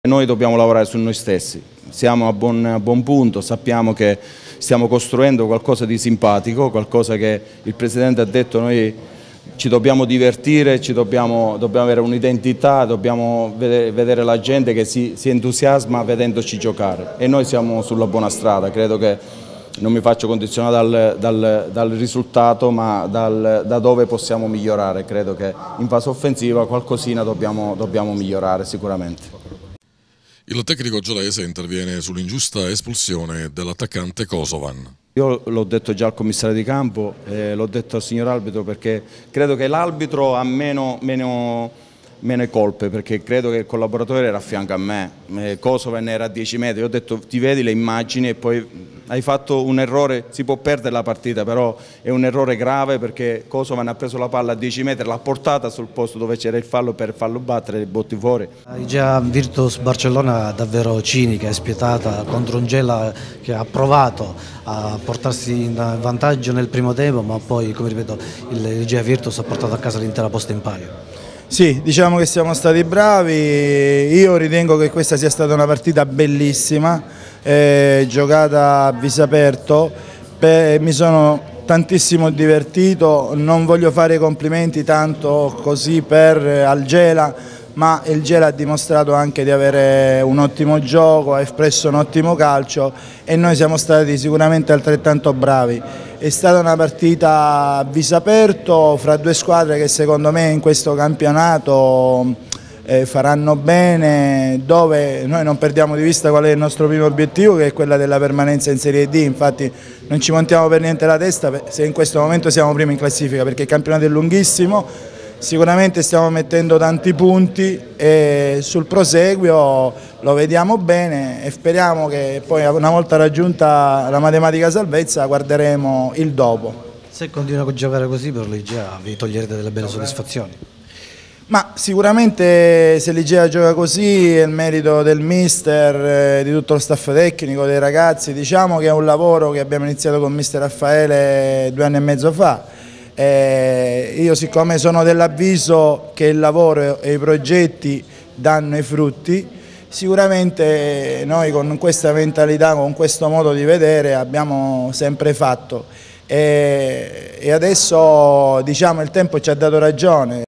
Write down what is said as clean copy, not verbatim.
Noi dobbiamo lavorare su noi stessi, siamo a buon punto, sappiamo che stiamo costruendo qualcosa di simpatico, qualcosa che il Presidente ha detto, noi ci dobbiamo divertire, dobbiamo avere un'identità, dobbiamo vedere la gente che si entusiasma vedendoci giocare e noi siamo sulla buona strada, credo che non mi faccio condizionare dal risultato ma da dove possiamo migliorare, credo che in fase offensiva qualcosina dobbiamo migliorare sicuramente. Il tecnico giolese interviene sull'ingiusta espulsione dell'attaccante Kosovan. Io l'ho detto già al commissario di campo, l'ho detto al signor arbitro perché credo che l'arbitro ha meno colpe, perché credo che il collaboratore era a fianco a me, Kosovan era a 10 metri, io ho detto ti vedi le immagini e poi hai fatto un errore, si può perdere la partita però è un errore grave perché Kosovan ha preso la palla a 10 metri, l'ha portata sul posto dove c'era il fallo per farlo battere e botti fuori. Già Virtus Barcellona davvero cinica e spietata contro un Gela che ha provato a portarsi in vantaggio nel primo tempo ma poi, come ripeto, il Gea Virtus ha portato a casa l'intera posta in palio. Sì, diciamo che siamo stati bravi, io ritengo che questa sia stata una partita bellissima, giocata a viso aperto, mi sono tantissimo divertito, non voglio fare complimenti tanto così al Gela, ma il Gela ha dimostrato anche di avere un ottimo gioco, ha espresso un ottimo calcio e noi siamo stati sicuramente altrettanto bravi. È stata una partita a viso aperto fra due squadre che secondo me in questo campionato faranno bene, dove noi non perdiamo di vista qual è il nostro primo obiettivo, che è quella della permanenza in Serie D. Infatti non ci montiamo per niente la testa se in questo momento siamo primi in classifica, perché il campionato è lunghissimo. Sicuramente stiamo mettendo tanti punti e sul proseguio lo vediamo bene e speriamo che poi una volta raggiunta la matematica salvezza guarderemo il dopo. Se continua a giocare così per l'Igea vi toglierete delle belle soddisfazioni? Ma sicuramente se l'Igea gioca così è il merito del mister, di tutto lo staff tecnico, dei ragazzi. Diciamo che è un lavoro che abbiamo iniziato con mister Raffaele 2 anni e mezzo fa. Io siccome sono dell'avviso che il lavoro e i progetti danno i frutti, sicuramente noi con questa mentalità, con questo modo di vedere abbiamo sempre fatto e adesso diciamo il tempo ci ha dato ragione.